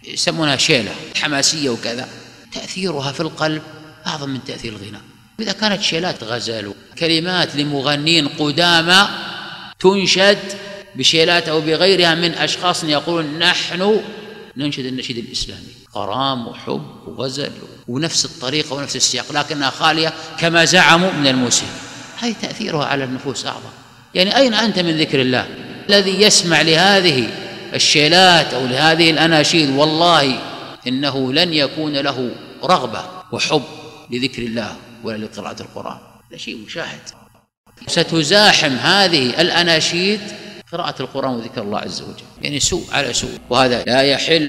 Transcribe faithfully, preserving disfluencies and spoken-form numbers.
يسمونها شيلة حماسية وكذا، تأثيرها في القلب أعظم من تأثير الغناء. إذا كانت شيلات غزل كلمات لمغنين قدامى تنشد بشيلات أو بغيرها من أشخاص يقولون نحن ننشد النشيد الإسلامي، غرام وحب وغزل ونفس الطريقة ونفس السياق، لكنها خالية كما زعموا من الموسيقى، هذه تأثيرها على النفوس أعظم. يعني أين أنت من ذكر الله؟ الذي يسمع لهذه الشيلات أو لهذه الأناشيد والله إنه لن يكون له رغبة وحب لذكر الله ولا لقراءة القرآن، هذا شيء مشاهد. ستزاحم هذه الأناشيد قراءة القرآن وذكر الله عز وجل، يعني سوء على سوء، وهذا لا يحل